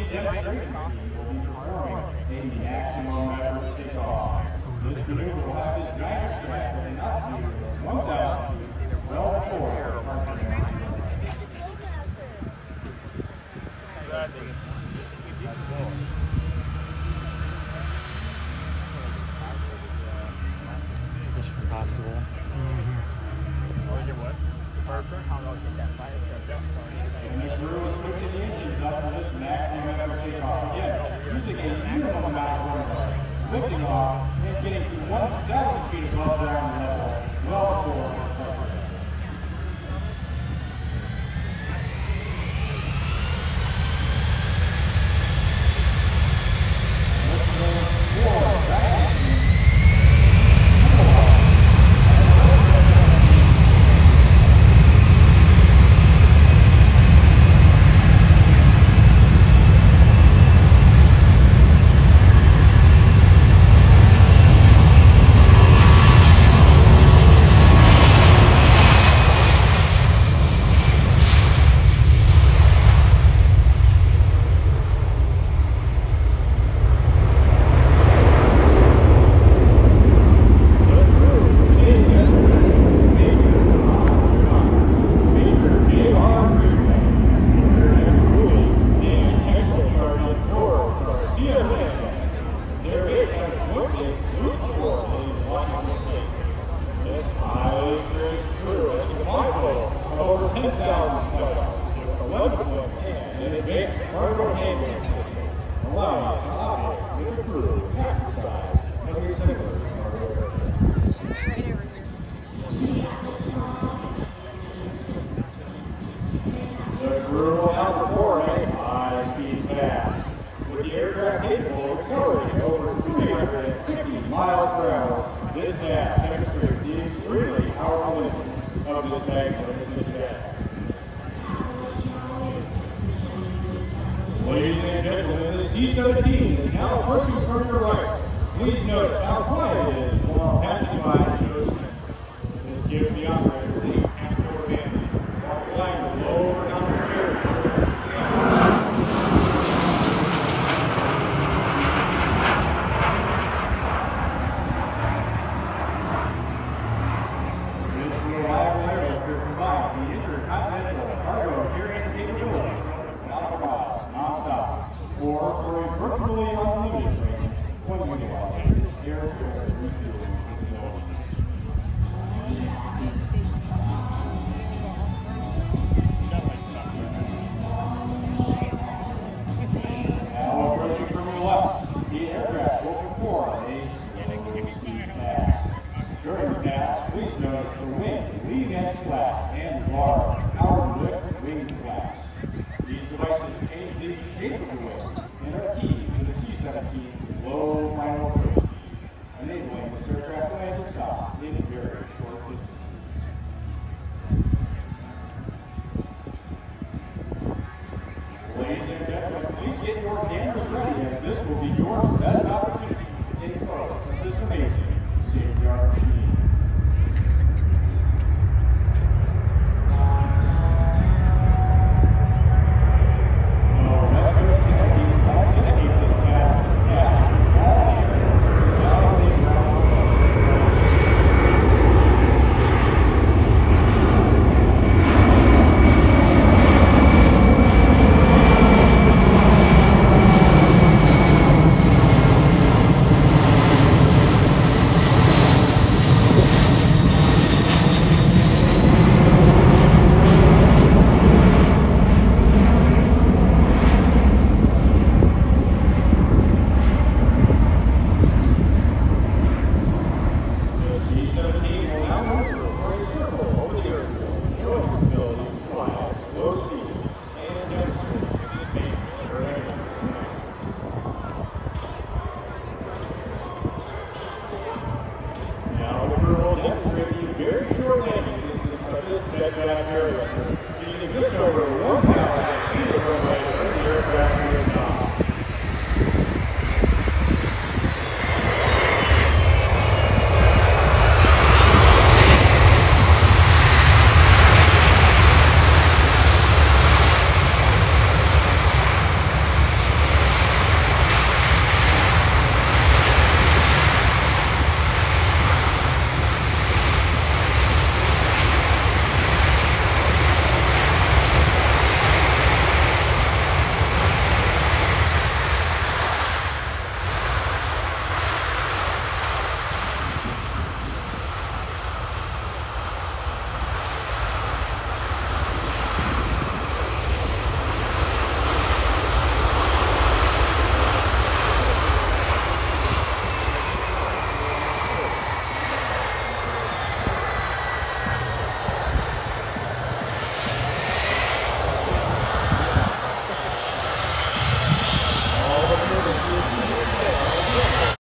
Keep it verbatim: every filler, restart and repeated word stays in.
demonstration will be performing the maximum effort takeoff. This maneuver will have its desired track at an altitude of one thousand well before departure. Mission Impossible. Mm-hmm. Or is it what? Departure? How long is that flight? And this crew is pushing the engines up for this maximum effort takeoff. Again, using a minimum amount of runway, lifting off, and getting to one thousand feet above ground level, well before departure. Ladies and gentlemen, the C seventeen is now approaching from your right. Please notice how quiet it is while passing by the show. This gives the operators a tactical advantage while flying the lower altitude area. This reliable aircraft provides the intercontinental cargo carrying capabilities non-stop, or for a virtually unlimited range when utilizing this air-to-air refueling capability. Now approaching from your left, the aircraft will perform a slow-speed pass. During the pass, please notice the wing, leading edge flaps, and large outer-lip wing flaps. These devices change the shape of the wing and are key to the C seventeen's low final approach speed, enabling this aircraft to land and stop in very short distances. Ladies and gentlemen, please get your cameras ready as this will be your best opportunity to take photos of this amazing state-of-the-art machine. Very short landing distance of this jetback area, using just over one